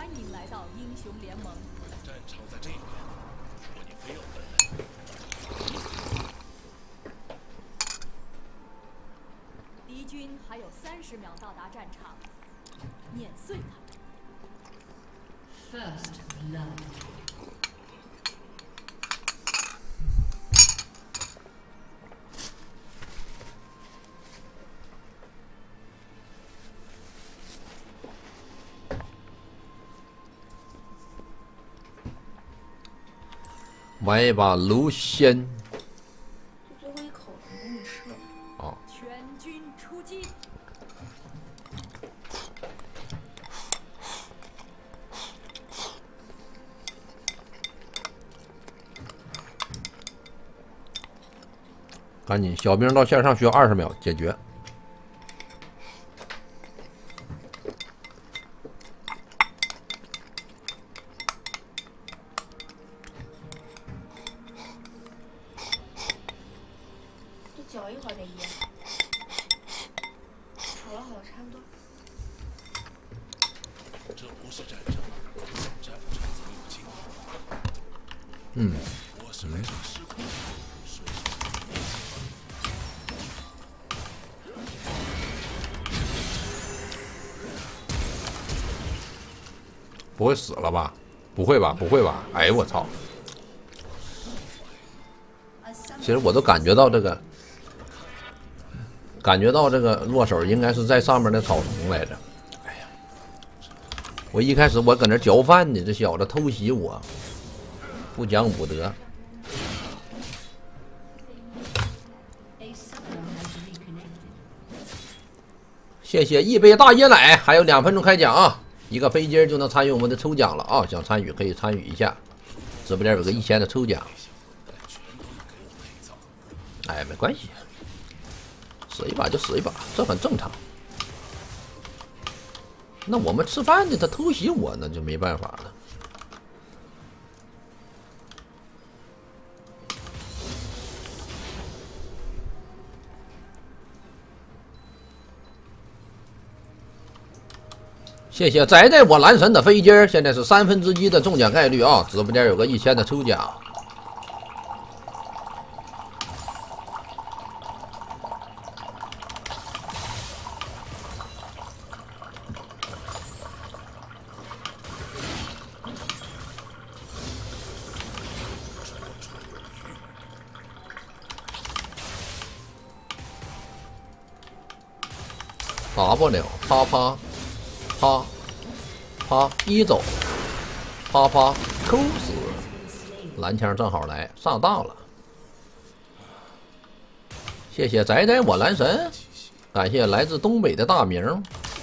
迎来到英雄联盟。 战场在这边，如果你非要跟来， 敌军还有30秒到达战场，碾碎他们。 First blood. 玩一把卢仙。 就最后一口能给你吃了。 哦， 全军出击！ 赶紧，小兵到线上需要20秒解决。 就搅一会儿这烟，好了好了，差不多。 这不是战争，战场总有经验。 嗯， 我是来上师傅的，顺手。 不会死了吧？不会吧？不会吧？哎呦我操！其实我都感觉到这个落手应该是在上面的草丛来着。哎呀，我一开始我搁那嚼饭呢，这小子偷袭我，不讲武德。谢谢一杯大椰奶，还有2分钟开奖啊！一个飞机就能参与我们的抽奖了啊！想参与可以参与一下，直播间有个1000的抽奖。哎，没关系，死一把就死一把，这很正常。那我们吃饭的他偷袭我，那就没办法了。谢谢宅在我男神的飞机，现在是1/3的中奖概率啊！直播间有个1000的抽奖。打不了，啪啪啪啪一走，啪啪抠死，蓝枪正好来上当了。谢谢宅宅我男神，感谢来自东北的大名。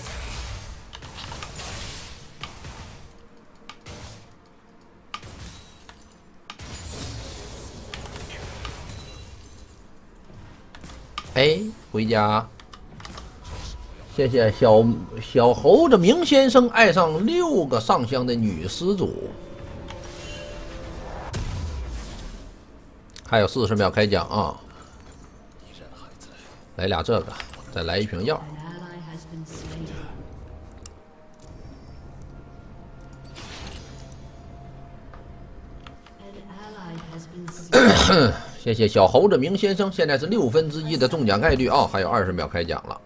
哎，回家。谢谢小猴子明先生爱上6个上香的女施主，还有40秒开奖啊！来俩这个，再来一瓶药。谢谢小猴子明先生，现在是1/6的中奖概率啊！还有20秒开奖了。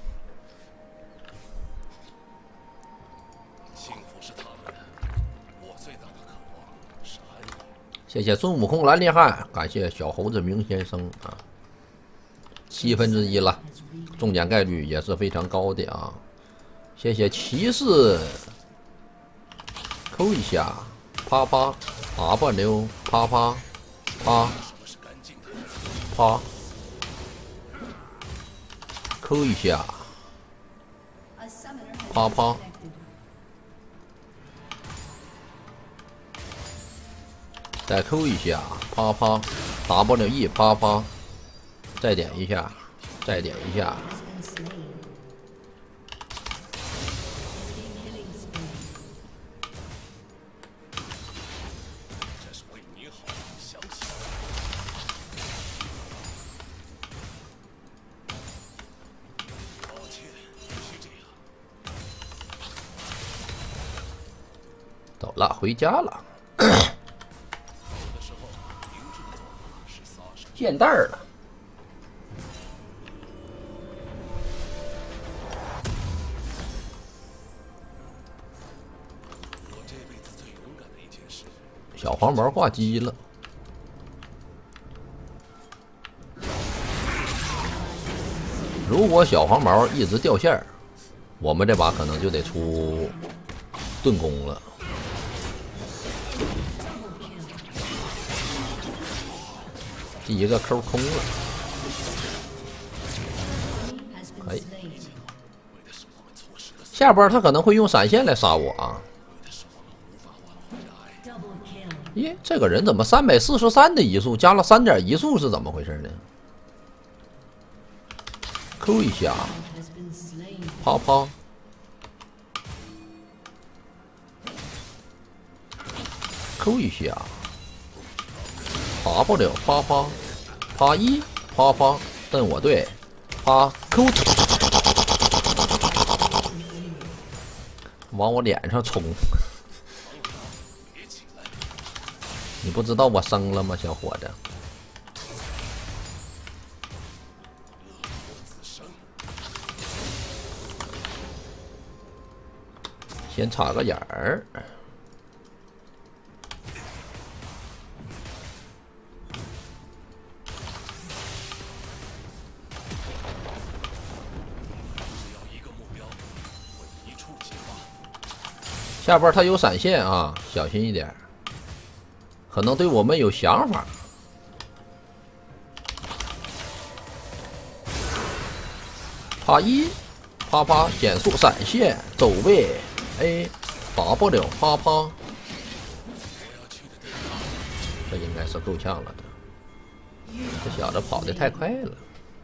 谢谢孙悟空蓝厉害，感谢小猴子明先生啊，1/7了，中奖概率也是非常高的啊。谢谢骑士，扣一下，啪啪，W，啪啪，啪啪，扣一下，啪啪。再扣一下，啪啪 ，W， 啪啪，再点一下，再点一下。 走了，回家了。见蛋儿了。小黄毛挂机了。如果小黄毛一直掉线儿，我们这把可能就得出盾弓了。第一个扣空了，可以。下波他可能会用闪现来杀我啊！咦，这个人怎么343的移速加了3点移速是怎么回事呢？扣一下，啪啪，扣一下，爬不了，啪啪，啪一，啪啪，瞪我队，啪扣，往我脸上冲。你不知道我生了吗，小伙子？先插个眼儿。下边他有闪现啊，小心一点。可能对我们有想法。啪一，啪啪减速闪现走位 A， 打不了啪啪。这应该是够呛了的。这小子跑得太快了。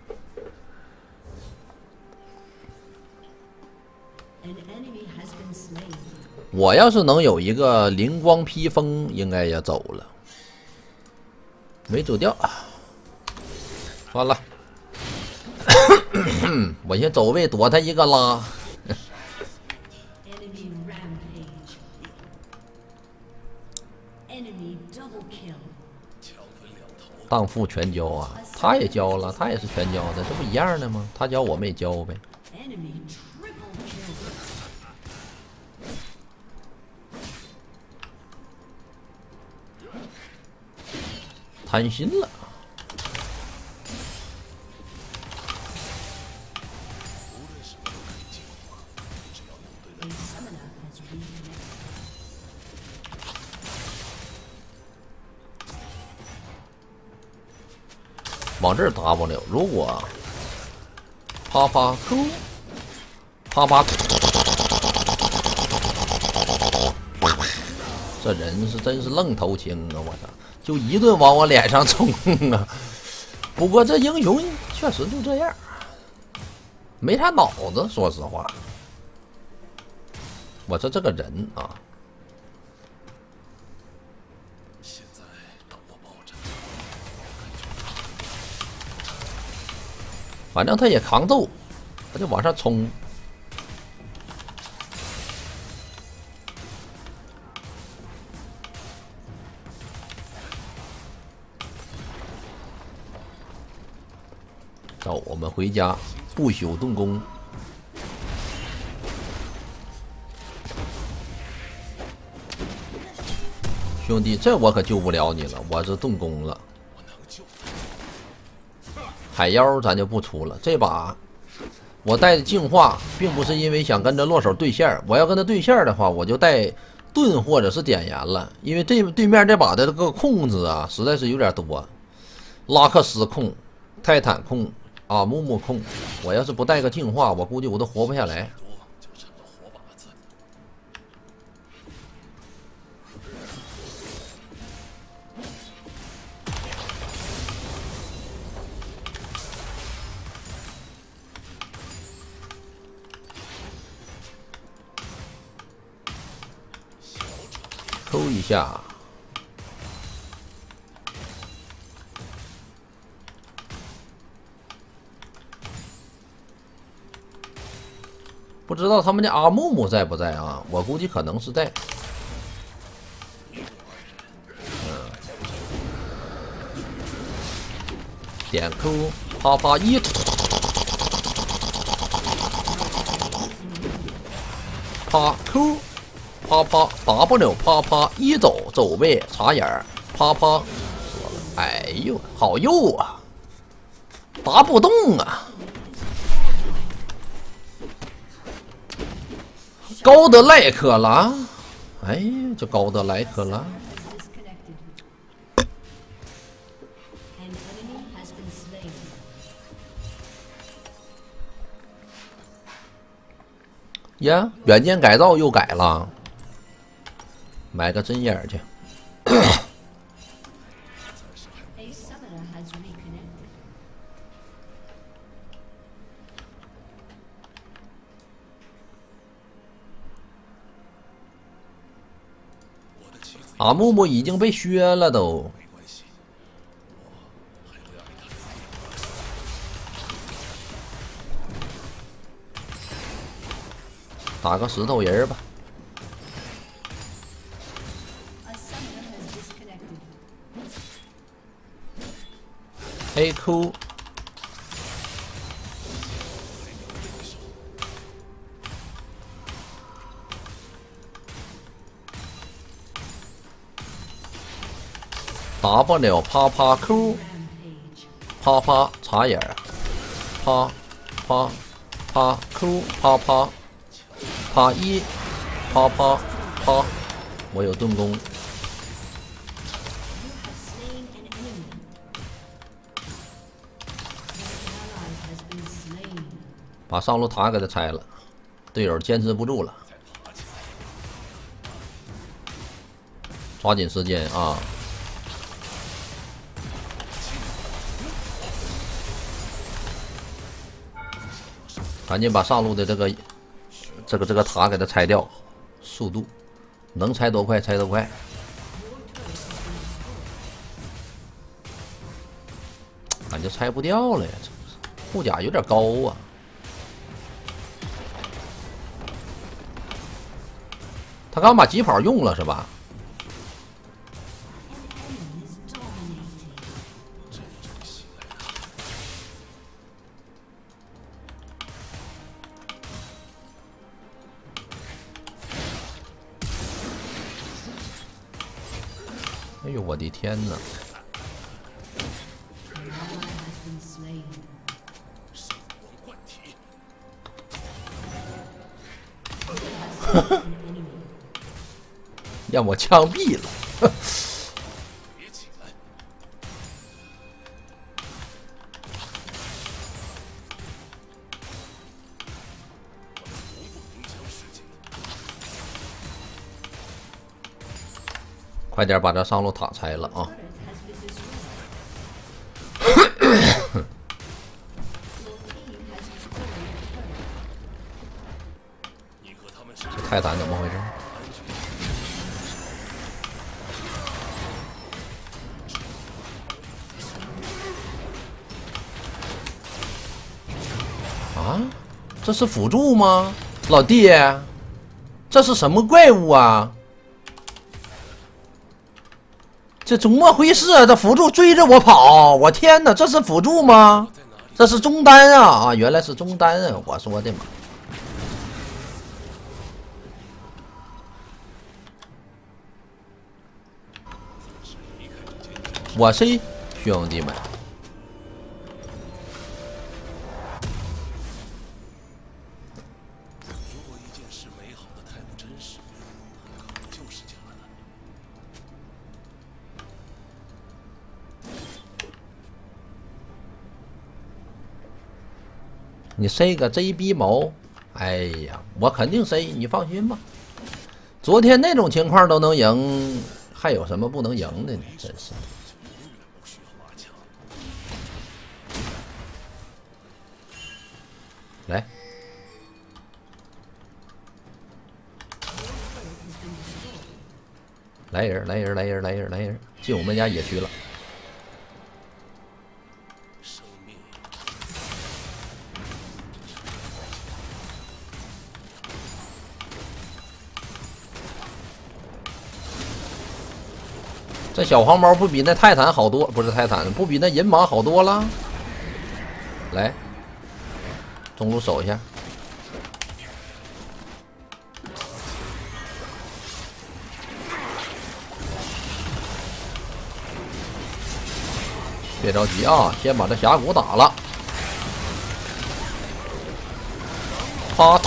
我要是能有一个灵光披风，应该也走了。没走掉，算了。我先走位躲他一个拉。荡妇全交啊！他也交了，他也是全交的，这不一样的吗？他交我们也交呗。贪心了。往这儿 W， 如果啪啪扣，啪啪，这人是真是愣头青啊！我操，就一顿往我脸上冲啊！不过这英雄确实就这样，没啥脑子，说实话。我说这个人啊。反正他也扛揍，他就往上冲。走，我们回家，不朽盾弓。兄弟，这我可救不了你了，我是盾弓了。海妖咱就不出了，这把我带净化，并不是因为想跟着落手对线，我要跟他对线的话，我就带盾或者是点燃了，因为对面这把的这个控制啊，实在是有点多，拉克斯控、泰坦控、阿木木控，我要是不带个净化，我估计我都活不下来。抽一下，不知道他们的阿木木在不在啊？我估计可能是在。 点 Q， 啪啪一，啪 Q， 啪啪 W， 啪啪一走位插眼儿，啪啪。哎呦，好右啊，拔不动啊！高德莱克拉，哎呀，这高德莱克拉。 呀，软件改造又改了，买个针眼去。阿木木已经被削了都。打个石头人儿吧。AQ。W 啪啪 Q， 啪啪插眼儿，啪啪啪 Q 啪啪。 啪一，啪啪啪，我有盾弓。把上路塔给他拆了，队友坚持不住了，抓紧时间啊！赶紧把上路的这个塔给它拆掉，速度能拆多快拆多快。感觉拆不掉了呀，这护甲有点高啊。他刚把疾跑用了是吧？哎呦，我的天哪！让我枪毙了！快点把这上路塔拆了啊！这泰坦怎么回事？啊，这是辅助吗？老弟，这是什么怪物啊？这怎么回事啊？这辅助追着我跑，我天哪，这是辅助吗？这是中单啊！啊，原来是中单啊！我说的妈！我是兄弟们。 如果一件事美好的太不真实，很可能就是假的。 你塞个 JB 毛，哎呀，我肯定塞，你放心吧。昨天那种情况都能赢，还有什么不能赢的呢？真是。来，来人，来人，来人，来人，来人，进我们家野区了。 这小黄毛不比那泰坦好多，不是泰坦，不比那银马好多了。来，中路守一下。别着急啊，先把这峡谷打了。啪，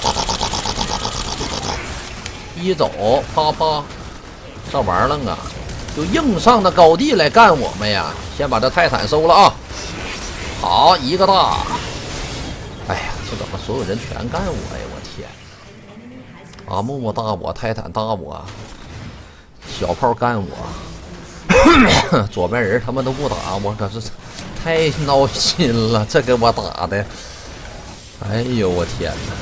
一走，啪啪，这玩意儿愣啊！就硬上的高地来干我们呀！先把这泰坦收了啊！好，一个大！哎呀，这怎么所有人全干我呀？我天！阿木木大我，泰坦大我，小炮干我，左边人他们都不打我，可是太闹心了，这给我打的！哎呦我天哪！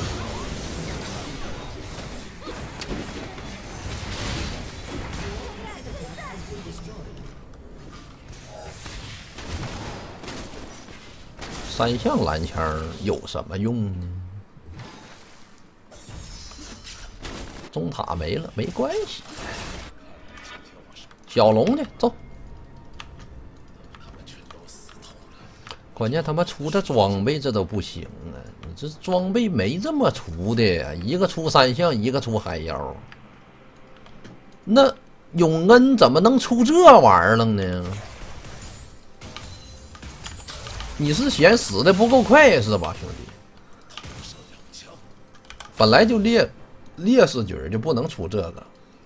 三项蓝枪有什么用呢？中塔没了，没关系。小龙去，走。关键他妈出这装备这都不行啊！你这装备没这么出的呀，一个出三项，一个出海妖。那永恩怎么能出这玩意儿了呢？你是嫌死的不够快是吧，兄弟？本来就劣势局就不能出这个。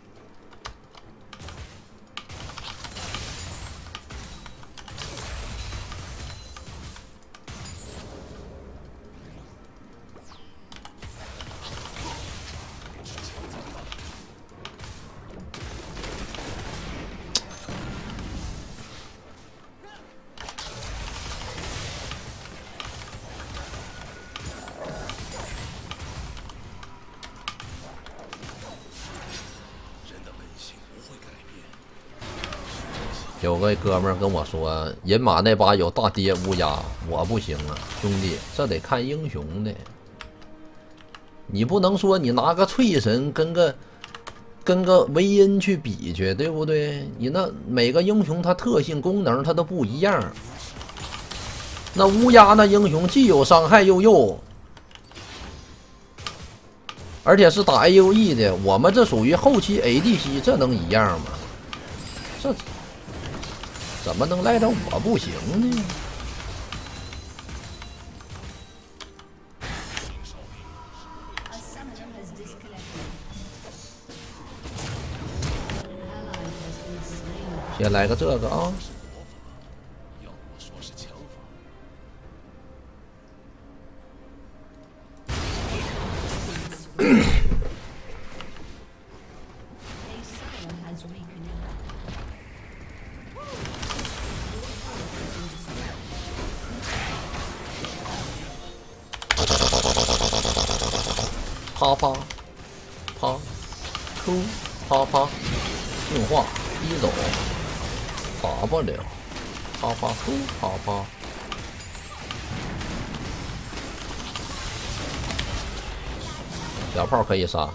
有个哥们儿跟我说，银马那把有大爹乌鸦，我不行啊，兄弟，这得看英雄的。你不能说你拿个翠神跟个维恩去比去，对不对？你那每个英雄它特性功能它都不一样。那乌鸦那英雄既有伤害又右，而且是打 AOE 的，我们这属于后期 ADC， 这能一样吗？这怎么能赖着我不行呢？先来个这个啊！啪啪啪 ，Q 啪啪，净化一走，打不了，啪啪 Q 啪啪，小炮可以杀。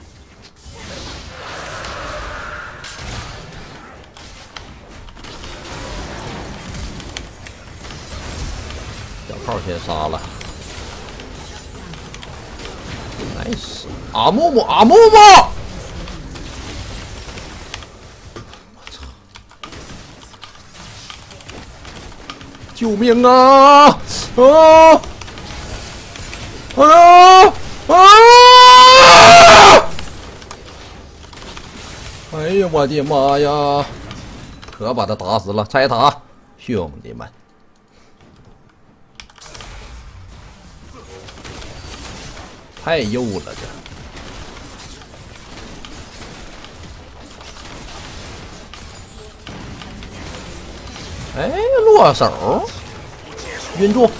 小炮先杀了。nice， 阿木木，阿木木！我操！救命啊！啊！啊！啊！哎呀，我的妈呀！可把他打死了，拆塔，兄弟们！太幼了这！哎，落手，晕住，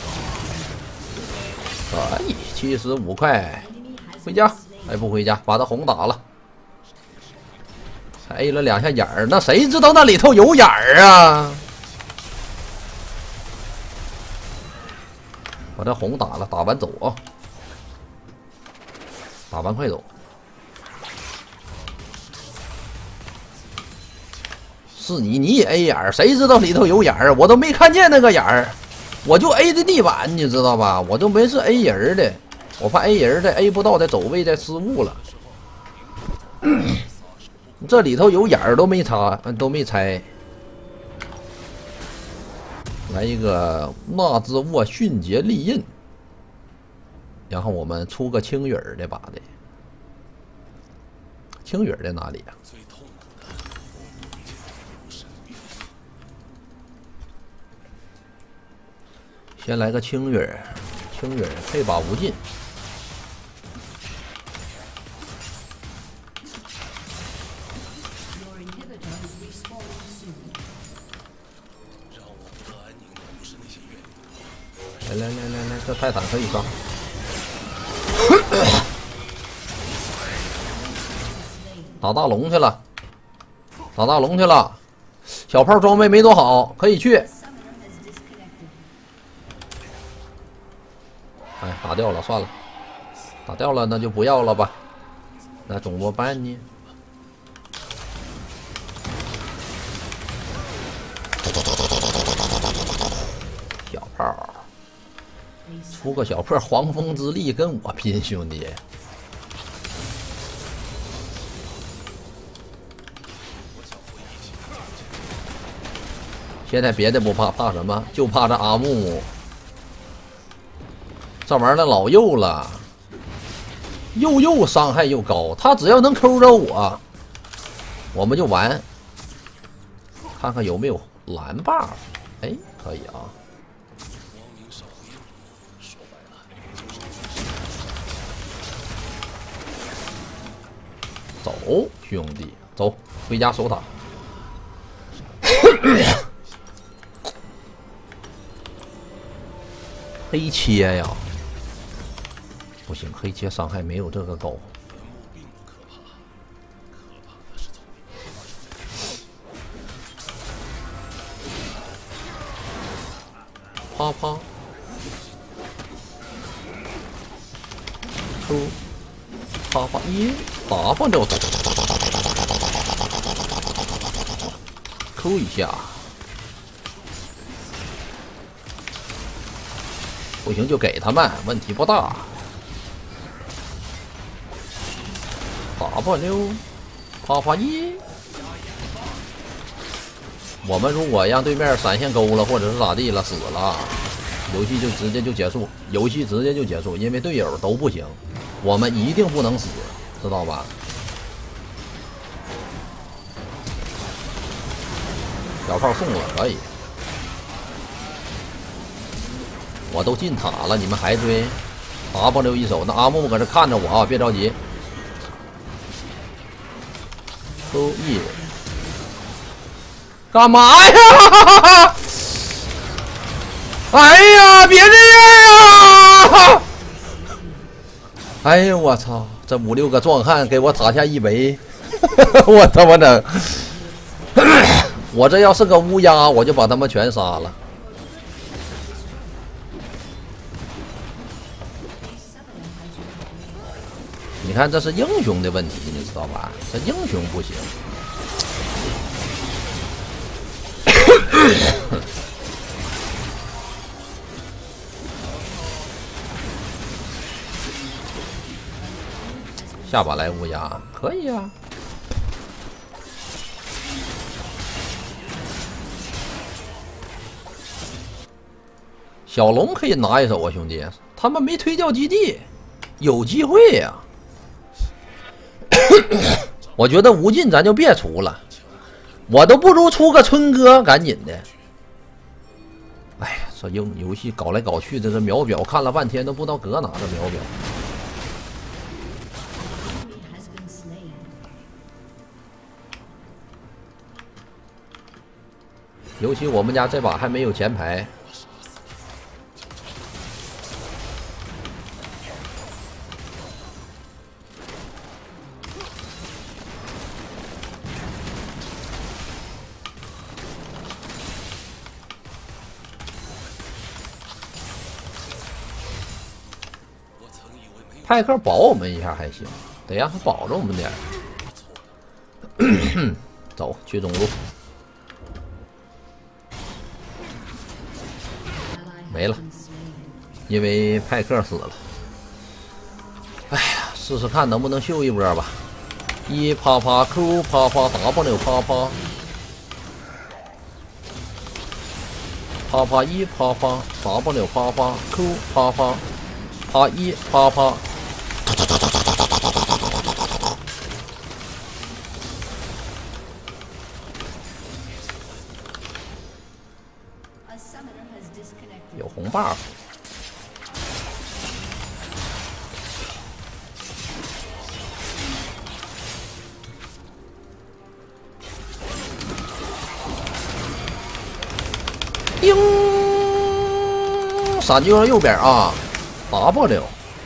可以，75块，回家，哎，不回家，把他红打了，才 A 了2下眼儿，那谁知道那里头有眼儿啊？把这红打了，打完走啊！打完快走！ 是你也 A 眼儿，谁知道里头有眼儿？我都没看见那个眼儿，我就 A 的地板，你知道吧？我都没是 A 人的，我怕 A 人的 A 不到，再走位再失误了。这里头有眼儿都没插，都没拆。来一个纳兹沃迅捷利刃，然后我们出个青雨儿的把的。青雨儿在哪里啊？先来个青雨儿，青雨儿配把无尽。来，这泰坦可以上。打大龙去了，打大龙去了。小炮装备没多好，可以去。哎，打掉了，算了，打掉了那就不要了吧。那怎么办呢？小炮。出个小破黄蜂之力跟我拼，兄弟！现在别的不怕，怕什么？就怕这阿木木，这玩意儿那老幼了，又伤害又高，他只要能抠着我，我们就完。看看有没有蓝 buff， 哎，可以啊。走，兄弟，走，回家守塔。黑切呀，不行，黑切伤害没有这个高。啪啪，出，啪啪一。打吧，就抠一下，不行就给他们，问题不大。打吧溜，啪啪一。我们如果让对面闪现勾了，或者是咋地了，死了，游戏就直接就结束，游戏直接就结束，因为队友都不行，我们一定不能死。知道吧？小炮送了，可以。我都进塔了，你们还追？W 一手，那阿木搁这看着我啊，别着急。收益，干嘛呀？哎呀，别这样啊！哎呀，我操！这5、6个壮汉给我塔下一围，我他妈的！我这要是个乌鸦，我就把他们全杀了。你看，这是英雄的问题，你知道吧？这英雄不行。下把来乌鸦可以啊，小龙可以拿一手啊，兄弟，他们没推掉基地，有机会呀、我觉得无尽咱就别出了，我都不如出个春哥，赶紧的。哎呀，这游戏搞来搞去，这是秒表，看了半天都不知道搁哪的秒表。尤其我们家这把还没有前排，派克保我们一下还行，得让他保着我们点。走，去中路。 没了，因为派克死了。哎呀，试试看能不能秀一波吧。一啪啪 Q 啪啪 W 啪啪啪啪一啪啪 W 啪啪 Q 啪啪啪一啪啪。有红 buff。叮，闪就右边啊 ，W。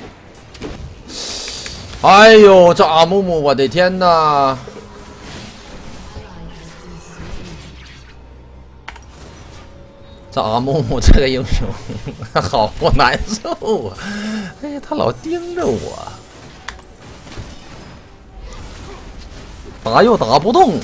哎呦，这阿木木，我的天哪！这阿木木这个英雄，好难受啊！哎，他老盯着我，打又打不动。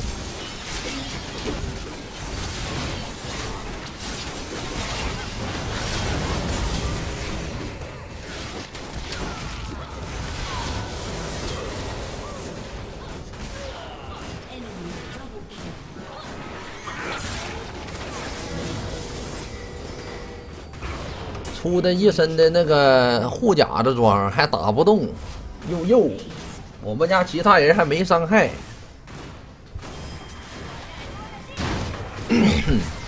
出的一身的那个护甲的装还打不动，又，我们家其他人还没伤害。